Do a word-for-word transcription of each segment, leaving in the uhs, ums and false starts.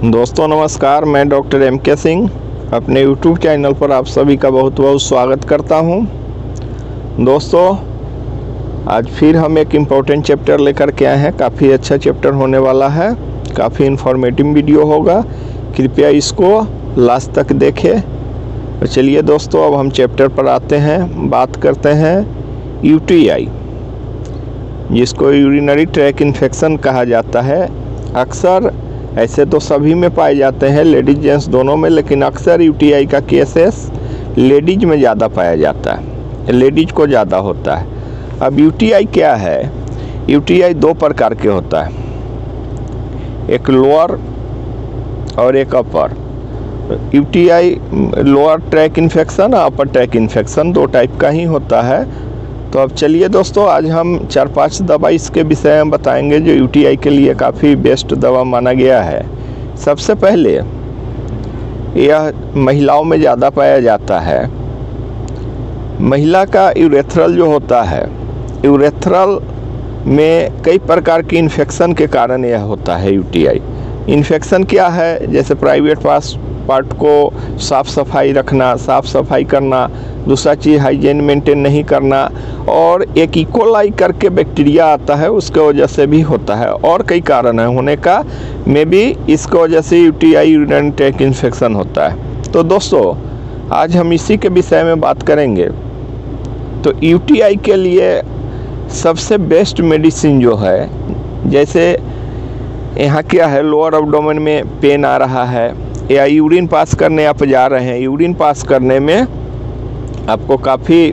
दोस्तों नमस्कार, मैं डॉक्टर एम के सिंह अपने यूट्यूब चैनल पर आप सभी का बहुत बहुत स्वागत करता हूं। दोस्तों आज फिर हम एक इम्पोर्टेंट चैप्टर लेकर के आए हैं। काफ़ी अच्छा चैप्टर होने वाला है, काफ़ी इन्फॉर्मेटिव वीडियो होगा, कृपया इसको लास्ट तक देखें। तो चलिए दोस्तों अब हम चैप्टर पर आते हैं। बात करते हैं यू टी आई, जिसको यूरिनरी ट्रैक इन्फेक्शन कहा जाता है। अक्सर ऐसे तो सभी में पाए जाते हैं, लेडीज जेंट्स दोनों में, लेकिन अक्सर यूटीआई का केसेस लेडीज में ज़्यादा पाया जाता है, लेडीज को ज़्यादा होता है। अब यूटीआई क्या है? यूटीआई दो प्रकार के होता है, एक लोअर और एक upper. UTI lower tract infection और अपर ट्रैक इन्फेक्शन दो टाइप का ही होता है। तो अब चलिए दोस्तों आज हम चार पांच दवा इसके विषय में बताएंगे जो यूटीआई के लिए काफ़ी बेस्ट दवा माना गया है। सबसे पहले यह महिलाओं में ज़्यादा पाया जाता है। महिला का यूरेथ्रल जो होता है, यूरेथ्रल में कई प्रकार की इन्फेक्शन के कारण यह होता है यूटीआई। इन्फेक्शन क्या है? जैसे प्राइवेट पास पार्ट को साफ़ सफाई रखना, साफ़ सफाई करना, दूसरा चीज़ हाइजीन मेंटेन नहीं करना, और एक इकोलाई करके बैक्टीरिया आता है उसके वजह से भी होता है, और कई कारण है होने का में भी इसके वजह से यूटीआई यूरिनरी ट्रैक इन्फेक्शन होता है। तो दोस्तों आज हम इसी के विषय में बात करेंगे। तो यूटीआई के लिए सबसे बेस्ट मेडिसिन जो है, जैसे यहाँ क्या है, लोअर एब्डोमेन में पेन आ रहा है या यूरिन पास करने आप जा रहे हैं, यूरिन पास करने में आपको काफ़ी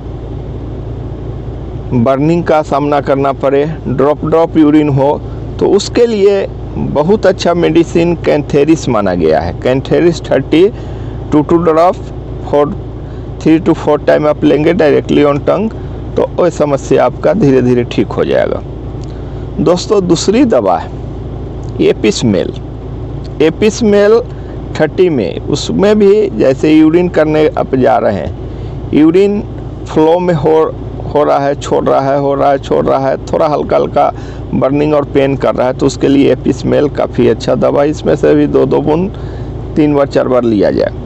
बर्निंग का सामना करना पड़े, ड्रॉप ड्रॉप यूरिन हो, तो उसके लिए बहुत अच्छा मेडिसिन कैंथेरिस माना गया है। Cantharis thirty two to drop four three to four time आप लेंगे डायरेक्टली ऑन टंग, तो वो समस्या आपका धीरे धीरे ठीक हो जाएगा। दोस्तों दूसरी दवा है एपिसमेल। एपिसमेल थर्टी में, उसमें भी जैसे यूरिन करने आप जा रहे हैं, यूरिन फ्लो में हो हो रहा है, छोड़ रहा है, हो रहा है, छोड़ रहा है, थोड़ा हल्का हल्का बर्निंग और पेन कर रहा है, तो उसके लिए एपिसमेल काफ़ी अच्छा दवा। इसमें से भी दो दो बूंद तीन बार चार बार लिया जाए।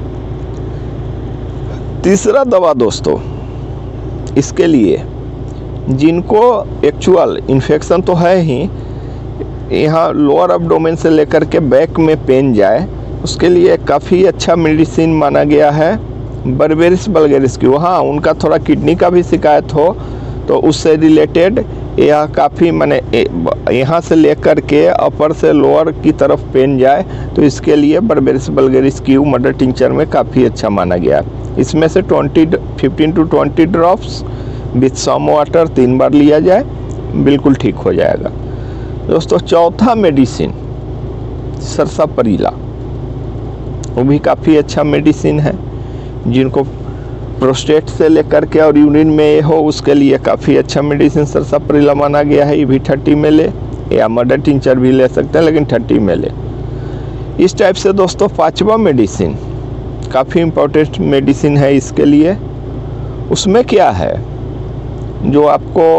तीसरा दवा दोस्तों इसके लिए जिनको एक्चुअल इन्फेक्शन तो है ही, यहाँ लोअर एब्डोमेन से लेकर के बैक में पेन जाए, उसके लिए काफ़ी अच्छा मेडिसिन माना गया है बर्बेरिस वल्गैरिस की। वहाँ उनका थोड़ा किडनी का भी शिकायत हो तो उससे रिलेटेड यह काफ़ी माने यहाँ से लेकर के अपर से लोअर की तरफ पेन जाए, तो इसके लिए बर्बेरिस वल्गैरिस की मदर टिंचर में काफ़ी अच्छा माना गया। इसमें से twenty fifteen to twenty drops with some water तीन बार लिया जाए, बिल्कुल ठीक हो जाएगा। दोस्तों चौथा मेडिसिन सरसापरीला, वो भी काफ़ी अच्छा मेडिसिन है। जिनको प्रोस्टेट से लेकर के और यूरिन में हो उसके लिए काफ़ी अच्छा मेडिसिन सरसापरीला माना गया है। ये भी थर्टी में ले या मदर टिंचर भी ले सकते हैं, लेकिन थर्टी में ले। इस टाइप से दोस्तों पांचवा मेडिसिन काफ़ी इम्पोर्टेंट मेडिसिन है इसके लिए। उसमें क्या है जो आपको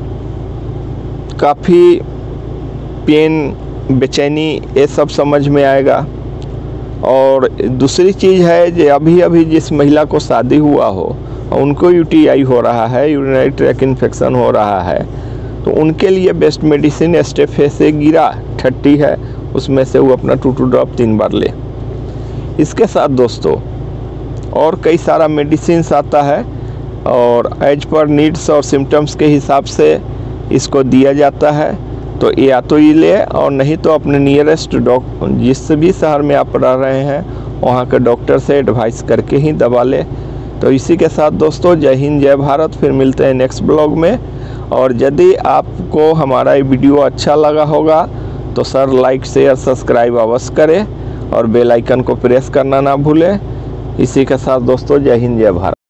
काफ़ी पेन, बेचैनी, ये सब समझ में आएगा। और दूसरी चीज़ है जो अभी अभी जिस महिला को शादी हुआ हो और उनको यूटीआई हो रहा है, यूरिनरी ट्रैक इन्फेक्शन हो रहा है, तो उनके लिए बेस्ट मेडिसिन एस्टेफेसेगिरा थर्टी है। उसमें से वो अपना टू टू ड्रॉप तीन बार ले। इसके साथ दोस्तों और कई सारा मेडिसिन आता है और एज पर नीड्स और सिम्टम्स के हिसाब से इसको दिया जाता है। तो या तो ये ले, और नहीं तो अपने नियरेस्ट डॉक्टर, जिस भी शहर में आप रह रहे हैं वहाँ के डॉक्टर से एडवाइस करके ही दवा ले। तो इसी के साथ दोस्तों जय हिंद जय भारत। फिर मिलते हैं नेक्स्ट ब्लॉग में। और यदि आपको हमारा ये वीडियो अच्छा लगा होगा तो सर लाइक शेयर सब्सक्राइब अवश्य करें और बेल आइकन को प्रेस करना ना भूलें। इसी के साथ दोस्तों जय हिंद जय भारत।